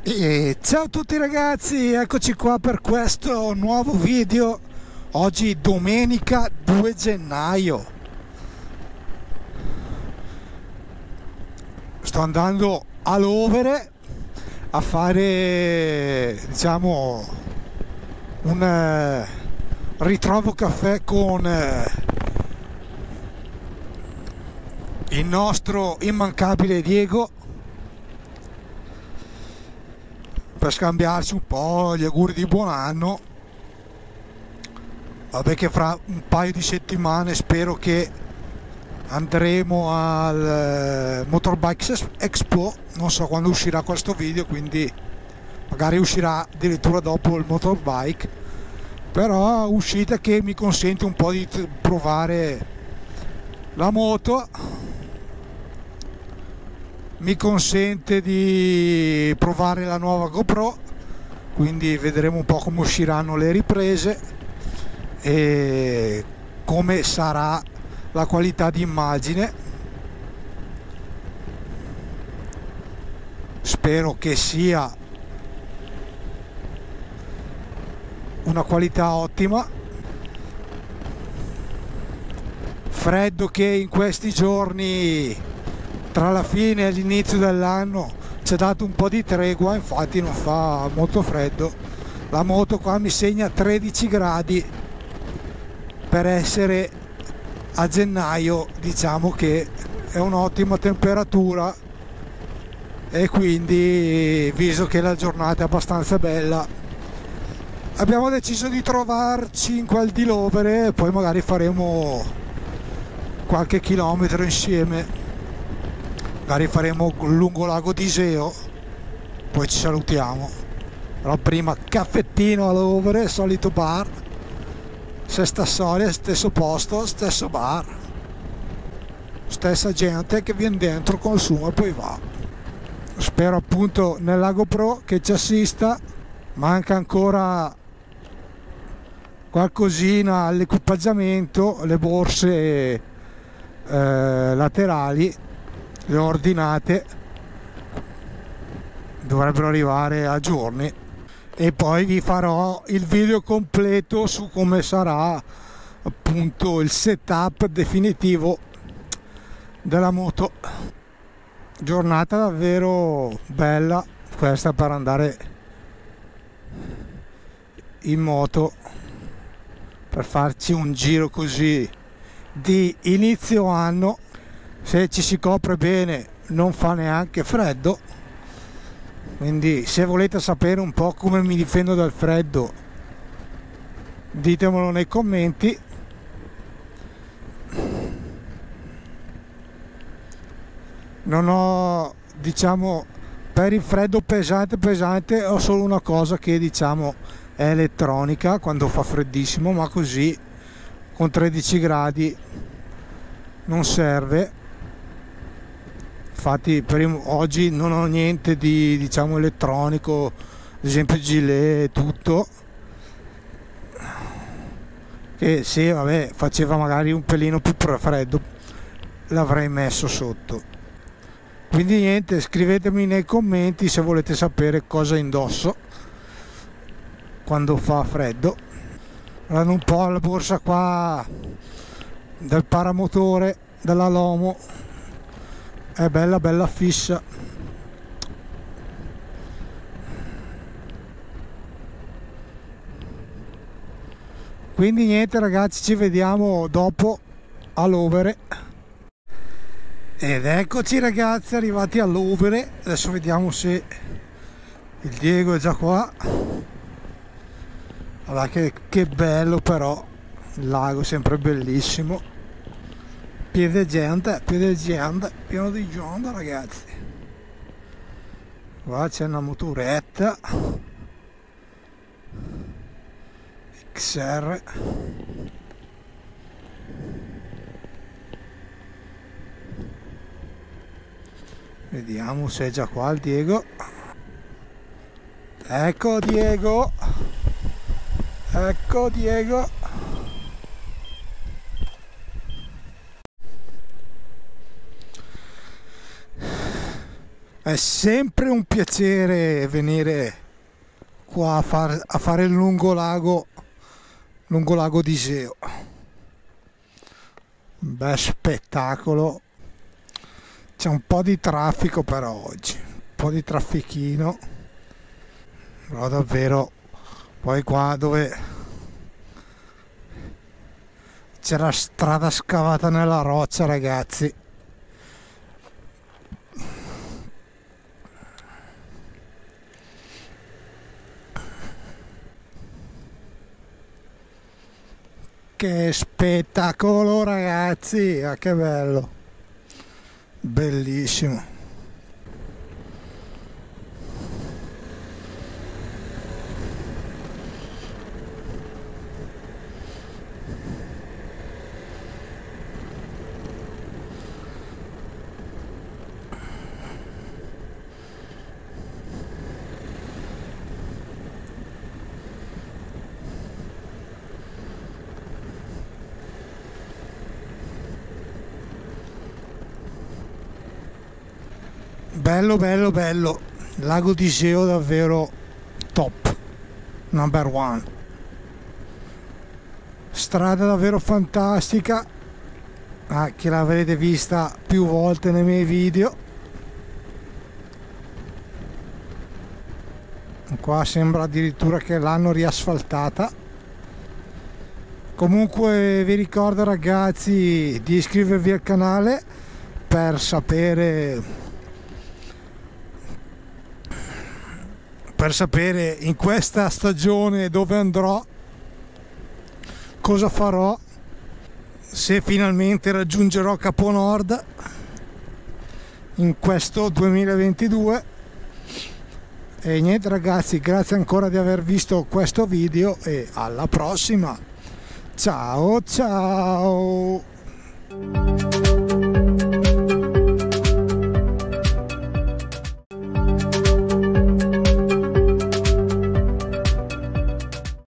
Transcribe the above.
E ciao a tutti ragazzi, eccoci qua per questo nuovo video. Oggi domenica 2 gennaio. Sto andando a Lovere a fare, diciamo, un ritrovo caffè con il nostro immancabile Diego, per scambiarci un po' gli auguri di buon anno. Vabbè, che fra un paio di settimane spero che andremo al Motorbike Expo. Non so quando uscirà questo video, quindi magari uscirà addirittura dopo il motorbike, però uscita che mi consente un po' di provare la moto, mi consente di provare la nuova GoPro, quindi vedremo un po' come usciranno le riprese e come sarà la qualità di immagine. Spero che sia una qualità ottima. Freddo che in questi giorni tra la fine e l'inizio dell'anno ci ha dato un po' di tregua, infatti non fa molto freddo. La moto qua mi segna 13 gradi per essere a gennaio, diciamo che è un'ottima temperatura, e quindi, visto che la giornata è abbastanza bella, abbiamo deciso di trovarci in quel di Lovere e poi magari faremo qualche chilometro insieme. Magari faremo lungo lago di Iseo, poi ci salutiamo. Però prima caffettino a Lovere, solito bar, stessa storia, stesso posto, stesso bar, stessa gente che viene dentro, consuma e poi va. Spero appunto nella GoPro che ci assista. Manca ancora qualcosina all'equipaggiamento, le borse laterali le ho ordinate, dovrebbero arrivare a giorni, e poi vi farò il video completo su come sarà appunto il setup definitivo della moto. Giornata davvero bella questa per andare in moto, per farci un giro così di inizio anno. Se ci si copre bene non fa neanche freddo, quindi se volete sapere un po' come mi difendo dal freddo ditemelo nei commenti. Non ho, diciamo, per il freddo pesante ho solo una cosa che, diciamo, è elettronica quando fa freddissimo, ma così con 13 gradi non serve. Infatti oggi non ho niente di, diciamo, elettronico, ad esempio gilet e tutto, che se vabbè faceva magari un pelino più freddo l'avrei messo sotto. Quindi niente, scrivetemi nei commenti se volete sapere cosa indosso quando fa freddo. Guardate un po' la borsa qua del paramotore della Lomo, è bella fissa. Quindi niente ragazzi, ci vediamo dopo a Lovere. Ed eccoci ragazzi, arrivati a Lovere. Adesso vediamo se il Diego è già qua. Allora, che bello però, il lago è sempre bellissimo. Piede gente, pieno di gente ragazzi. Qua c'è una motoretta XR. Vediamo se è già qua il Diego. Ecco Diego. Ecco Diego. È sempre un piacere venire qua a fare il lungolago di Iseo. Un bel spettacolo. C'è un po' di traffico però oggi, un po' di traffichino, però davvero. Poi qua dove c'è la strada scavata nella roccia, ragazzi, che spettacolo, ragazzi, ah, che bello, bellissimo. Bello, bello, bello. Lago di Iseo davvero top, number one. Strada davvero fantastica, che l'avrete vista più volte nei miei video. Qua sembra addirittura che l'hanno riasfaltata. Comunque vi ricordo, ragazzi, di iscrivervi al canale per sapere in questa stagione dove andrò, cosa farò, se finalmente raggiungerò Capo Nord in questo 2022. E niente, ragazzi, grazie ancora di aver visto questo video e alla prossima. Ciao ciao.